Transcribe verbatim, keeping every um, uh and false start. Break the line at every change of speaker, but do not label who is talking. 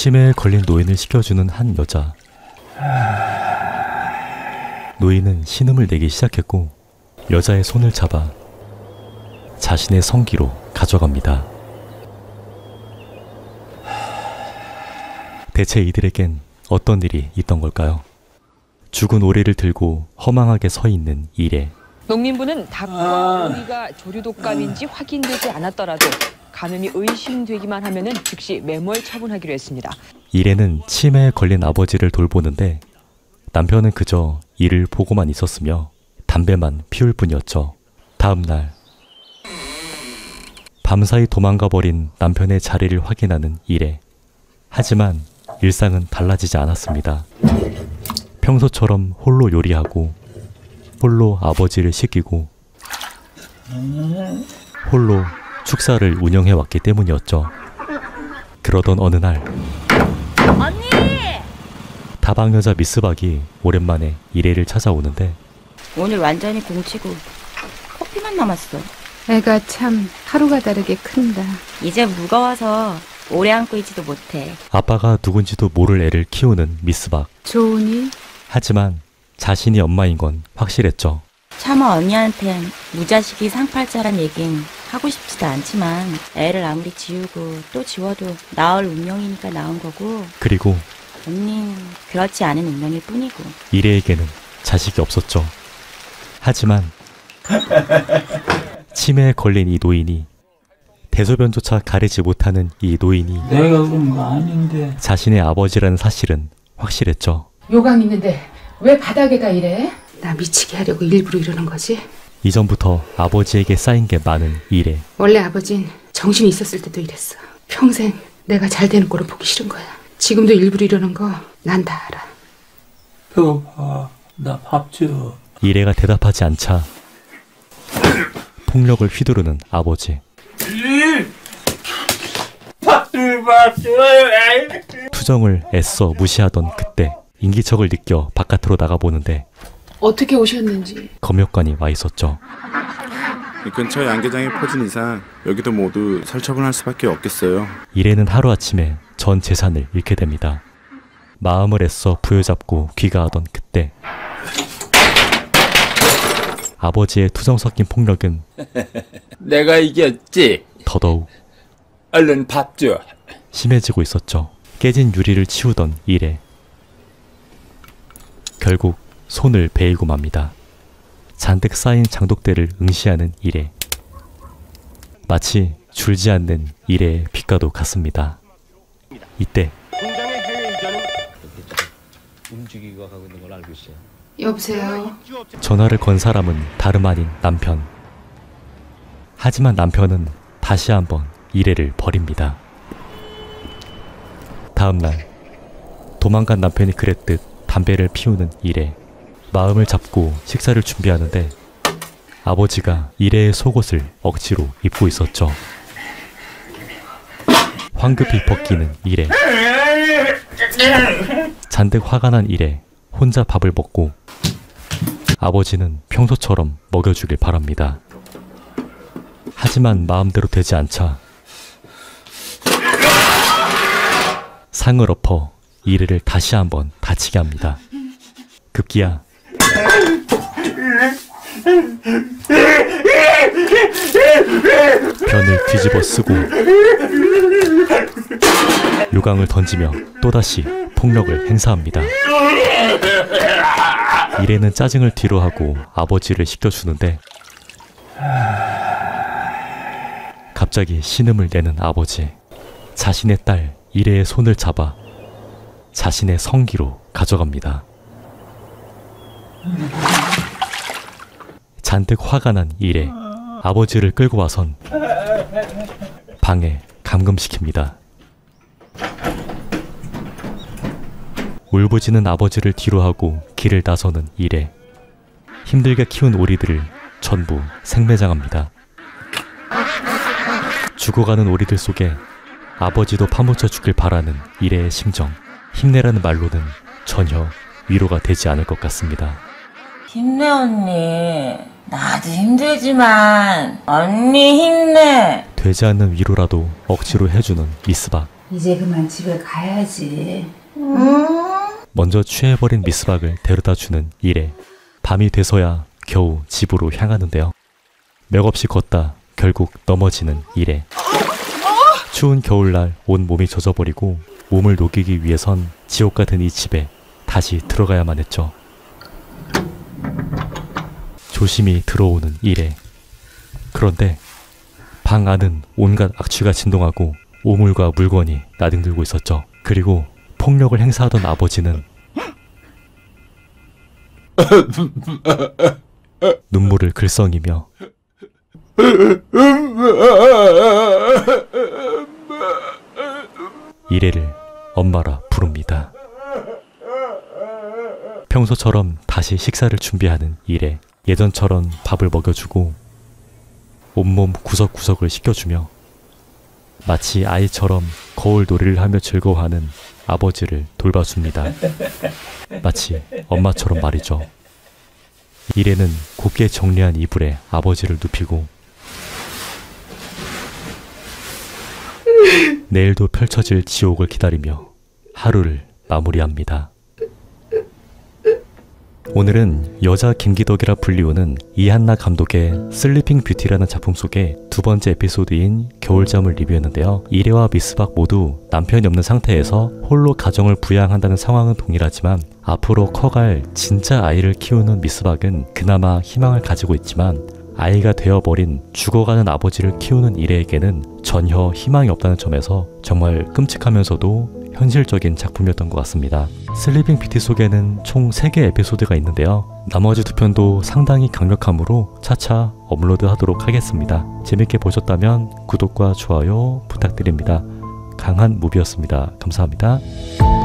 치매에 걸린 노인을 씻겨주는 한 여자. 노인은 신음을 내기 시작했고 여자의 손을 잡아 자신의 성기로 가져갑니다. 대체 이들에겐 어떤 일이 있던 걸까요? 죽은 오리를 들고 허망하게 서 있는 이래.
농민부는 닭과 오리가 조류독감인지 확인되지 않았더라도 감염이 의심되기만 하면은 즉시 매몰 처분하기로 했습니다.
이래는 치매에 걸린 아버지를 돌보는데 남편은 그저 이를 보고만 있었으며 담배만 피울 뿐이었죠. 다음 날 밤사이 도망가 버린 남편의 자리를 확인하는 이래. 하지만 일상은 달라지지 않았습니다. 평소처럼 홀로 요리하고 홀로 아버지를 씻기고 홀로 축사를 운영해왔기 때문이었죠. 그러던 어느 날
언니!
다방 여자 미스박이 오랜만에 이래를 찾아오는데
오늘 완전히 공치고 커피만 남았어.
애가 참 하루가 다르게 큰다.
이제 무거워서 오래 안고 있지도 못해.
아빠가 누군지도 모를 애를 키우는 미스박.
좋으니?
하지만 자신이 엄마인 건 확실했죠.
차마 언니한텐 무자식이 상팔자란 얘긴 하고 싶지도 않지만 애를 아무리 지우고 또 지워도 나을 운명이니까 나온 거고,
그리고
언니는 그렇지 않은 운명일 뿐이고.
이래에게는 자식이 없었죠. 하지만 치매에 걸린 이 노인이, 대소변조차 가리지 못하는 이 노인이
내가 그런 거 아닌데
자신의 아버지라는 사실은 확실했죠.
요강 있는데 왜 바닥에다 이래? 나 미치게 하려고 일부러 이러는 거지?
이전부터 아버지에게 쌓인 게 많은 이래.
원래 아버진 정신이 있었을 때도 이랬어. 평생 내가 잘 되는 꼴을 보기 싫은 거야. 지금도 일부러 이러는 거 난 다 알아.
배고파. 나 밥 줘.
이래가 대답하지 않자 폭력을 휘두르는 아버지. 투정을 애써 무시하던 그때 인기척을 느껴 바깥으로 나가보는데
어떻게 오셨는지.
검역관이 와 있었죠.
이 근처 양계장이 퍼진 이상 여기도 모두 살처분할 수밖에 없겠어요.
이래는 하루아침에 전 재산을 잃게 됩니다. 마음을 애써 부여잡고 귀가하던 그때 아버지의 투정 섞인 폭력은
내가 이겼지.
더더욱
얼른 밥 줘.
심해지고 있었죠. 깨진 유리를 치우던 이래. 결국 손을 베이고 맙니다. 잔뜩 쌓인 장독대를 응시하는 이래. 마치 줄지 않는 이래의 빛과도 같습니다. 이때
움직이고 가고 있는 걸 알고 있어요.
여보세요.
전화를 건 사람은 다름 아닌 남편. 하지만 남편은 다시 한번 이래를 버립니다. 다음 날 도망간 남편이 그랬듯 담배를 피우는 이래. 마음을 잡고 식사를 준비하는데 아버지가 이래의 속옷을 억지로 입고 있었죠. 황급히 벗기는 이래. 잔뜩 화가 난 이래 혼자 밥을 먹고 아버지는 평소처럼 먹여주길 바랍니다. 하지만 마음대로 되지 않자 상을 엎어 이래를 다시 한번 다치게 합니다. 급기야 변을 뒤집어 쓰고 요강을 던지며 또다시 폭력을 행사합니다. 이래는 짜증을 뒤로하고 아버지를 씻겨주는데 갑자기 신음을 내는 아버지. 자신의 딸 이래의 손을 잡아 자신의 성기로 가져갑니다. 잔뜩 화가 난 이래 아버지를 끌고 와선 방에 감금시킵니다. 울부짖는 아버지를 뒤로하고 길을 나서는 이래. 힘들게 키운 오리들을 전부 생매장합니다. 죽어가는 오리들 속에 아버지도 파묻혀 죽길 바라는 이래의 심정. 힘내라는 말로는 전혀 위로가 되지 않을 것 같습니다.
힘내 언니. 나도 힘들지만 언니 힘내.
되지 않는 위로라도 억지로 해주는 미스박.
이제 그만 집에 가야지.
먼저 취해버린 미스박을 데려다주는 이래. 밤이 돼서야 겨우 집으로 향하는데요. 맥없이 걷다 결국 넘어지는 이래. 추운 겨울날 온 몸이 젖어버리고 몸을 녹이기 위해선 지옥 같은 이 집에 다시 들어가야만 했죠. 조심히 들어오는 이래. 그런데 방 안은 온갖 악취가 진동하고 오물과 물건이 나뒹들고 있었죠. 그리고 폭력을 행사하던 아버지는 눈물을 글썽이며 이래를 엄마라 부릅니다. 평소처럼 다시 식사를 준비하는 이래. 예전처럼 밥을 먹여주고 온몸 구석구석을 씻겨주며 마치 아이처럼 거울 놀이를 하며 즐거워하는 아버지를 돌봐줍니다. 마치 엄마처럼 말이죠. 이래는 곱게 정리한 이불에 아버지를 눕히고 내일도 펼쳐질 지옥을 기다리며 하루를 마무리합니다. 오늘은 여자 김기덕이라 불리우는 이한나 감독의 슬리핑 뷰티라는 작품 속의 두 번째 에피소드인 겨울잠을 리뷰했는데요. 이래와 미스박 모두 남편이 없는 상태에서 홀로 가정을 부양한다는 상황은 동일하지만 앞으로 커갈 진짜 아이를 키우는 미스박은 그나마 희망을 가지고 있지만 아이가 되어버린 죽어가는 아버지를 키우는 이래에게는 전혀 희망이 없다는 점에서 정말 끔찍하면서도 현실적인 작품이었던 것 같습니다. 슬리핑 뷰티 속에는 총 세 개 에피소드가 있는데요. 나머지 두 편도 상당히 강력하므로 차차 업로드 하도록 하겠습니다. 재밌게 보셨다면 구독과 좋아요 부탁드립니다. 강한 무비였습니다. 감사합니다.